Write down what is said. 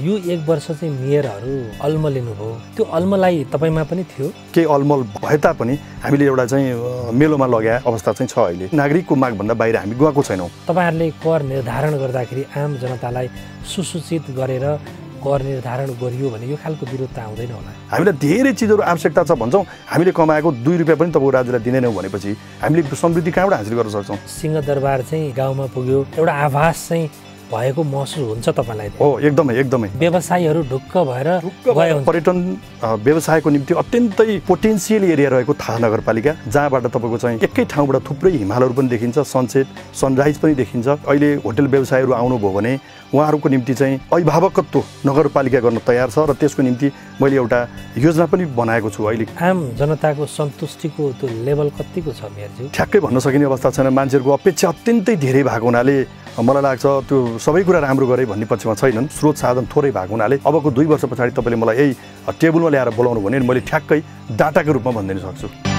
यो 1 वर्ष चाहिँ मेयरहरू अल्मलिनु भयो, त्यो अल्मलाई तपाईमा पनि थियो? के अल्मल भए तापनि हामीले एउटा चाहिँ मेलोमा लगाए अवस्था चाहिँ छ। अहिले नागरिकको मागभन्दा बाहिर हामी गएको छैनौँ। तपाईहरूले कर निर्धारण गर्दाखेरि आम जनतालाई सुसूचित गरेर कर निर्धारण गरियो भने यो खालको विरोध त आउँदैन होला। हामीलाई धेरै चिजहरू आवश्यकता छ भन्छौँ, हामीले कमाएको 2 रुपियाँ पनि तपाईको राज्यलाई दिँदैनौँ भनेपछि हामीले समृद्धि कहाँबाट हासिल गर्न सक्छौँ? सिंहदरबार चाहिँ गाउँमा पुग्यो, एउटा आभास चाहिँ भएको महसुस हुन्छ तपाईलाई? हो, एकदमै एकदमै। व्यवसायीहरू ढुक्क भएर गए हुन्छ। पर्यटन व्यवसायको निम्ति अत्यन्तै पोटेन्सियल एरिया रहेको थाहा नगरपालिका, जहाँबाट तपाईँको चाहिँ एकै ठाउँबाट थुप्रै हिमालहरू पनि देखिन्छ, सनसेट सनराइज पनि देखिन्छ। अहिले होटल व्यवसायहरू आउनुभयो भने उहाँहरूको निम्ति चाहिँ अभिभावकत्व नगरपालिका गर्न तयार छ र त्यसको निम्ति मैले एउटा योजना पनि बनाएको छु। अहिले आम जनताको सन्तुष्टिको त्यो लेभल कतिको छ मेयरज्यू? ठ्याक्कै भन्न सकिने अवस्था छैन। मान्छेहरूको अपेक्षा अत्यन्तै धेरै भएको हुनाले मलाई लाग्छ त्यो सबै कुरा राम्रो गरे भन्ने पक्षमा छैनन्। स्रोत साधन थोरै भएको हुनाले अबको 2 वर्ष पछाडि तपाईँले मलाई यही टेबलमा ल्याएर बोलाउनु भने मैले ठ्याक्कै डाटाको रूपमा भनिदिन सक्छु।